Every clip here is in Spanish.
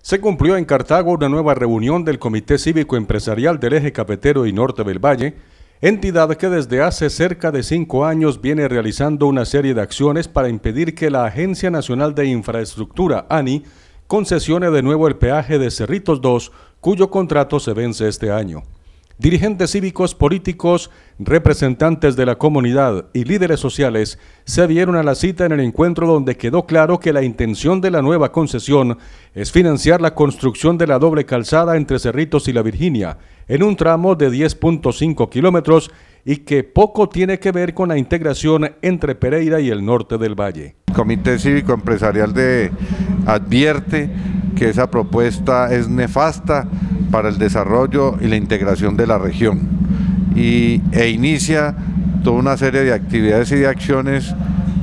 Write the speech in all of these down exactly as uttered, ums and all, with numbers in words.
Se cumplió en Cartago una nueva reunión del Comité Cívico Empresarial del Eje Cafetero y Norte del Valle, entidad que desde hace cerca de cinco años viene realizando una serie de acciones para impedir que la Agencia Nacional de Infraestructura, ANI, concesione de nuevo el peaje de Cerritos dos, cuyo contrato se vence este año. Dirigentes cívicos, políticos, representantes de la comunidad y líderes sociales se dieron a la cita en el encuentro donde quedó claro que la intención de la nueva concesión es financiar la construcción de la doble calzada entre Cerritos y La Virginia, en un tramo de diez punto cinco kilómetros y que poco tiene que ver con la integración entre Pereira y el norte del valle. El Comité Cívico Empresarial de advierte que esa propuesta es nefasta para el desarrollo y la integración de la región y, e inicia toda una serie de actividades y de acciones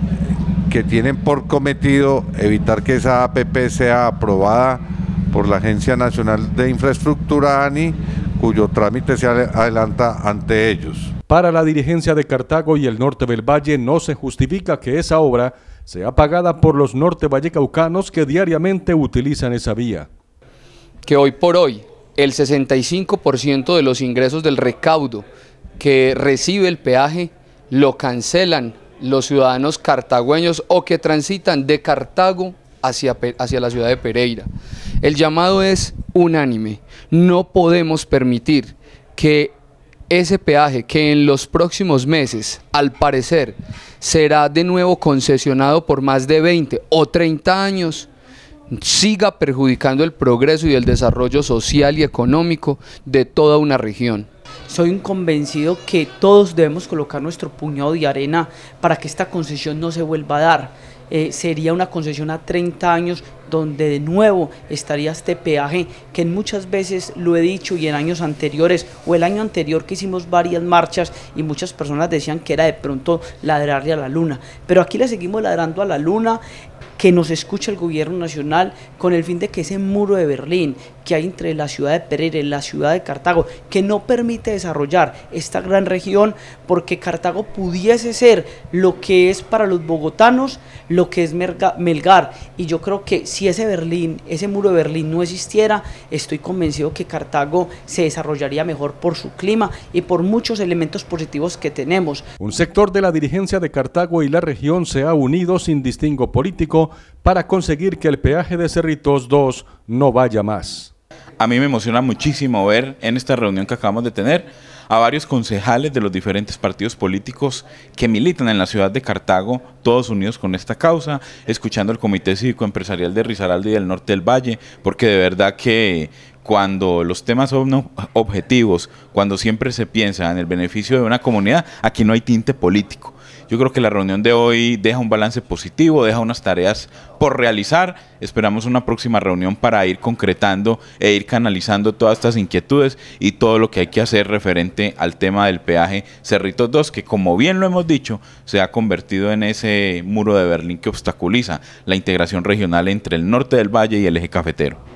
que tienen por cometido evitar que esa A P P sea aprobada por la Agencia Nacional de Infraestructura, ANI, cuyo trámite se adelanta ante ellos. Para la dirigencia de Cartago y el norte del valle no se justifica que esa obra sea pagada por los norte vallecaucanos que diariamente utilizan esa vía. Que hoy por hoy el sesenta y cinco por ciento de los ingresos del recaudo que recibe el peaje lo cancelan los ciudadanos cartagüeños o que transitan de Cartago hacia, hacia la ciudad de Pereira. El llamado es unánime, no podemos permitir que ese peaje que en los próximos meses, al parecer, será de nuevo concesionado por más de veinte o treinta años, siga perjudicando el progreso y el desarrollo social y económico de toda una región. Soy un convencido que todos debemos colocar nuestro puñado de arena para que esta concesión no se vuelva a dar. Eh, sería una concesión a treinta años donde de nuevo estaría este peaje que muchas veces lo he dicho y en años anteriores o el año anterior que hicimos varias marchas y muchas personas decían que era de pronto ladrarle a la luna, pero aquí le seguimos ladrando a la luna. Que nos escuche el gobierno nacional con el fin de que ese muro de Berlín que hay entre la ciudad de Pereira y la ciudad de Cartago, que no permite desarrollar esta gran región, porque Cartago pudiese ser lo que es para los bogotanos, lo que es Melgar, y yo creo que si ese Berlín, ese muro de Berlín no existiera, estoy convencido que Cartago se desarrollaría mejor por su clima y por muchos elementos positivos que tenemos. Un sector de la dirigencia de Cartago y la región se ha unido sin distingo político para conseguir que el peaje de Cerritos dos no vaya más. A mí me emociona muchísimo ver en esta reunión que acabamos de tener a varios concejales de los diferentes partidos políticos que militan en la ciudad de Cartago, todos unidos con esta causa, escuchando el Comité Cívico Empresarial de Risaralda y del Norte del Valle, porque de verdad que cuando los temas son objetivos, cuando siempre se piensa en el beneficio de una comunidad, aquí no hay tinte político. Yo creo que la reunión de hoy deja un balance positivo, deja unas tareas por realizar. Esperamos una próxima reunión para ir concretando e ir canalizando todas estas inquietudes y todo lo que hay que hacer referente al tema del peaje Cerritos dos, que como bien lo hemos dicho, se ha convertido en ese muro de Berlín que obstaculiza la integración regional entre el norte del valle y el eje cafetero.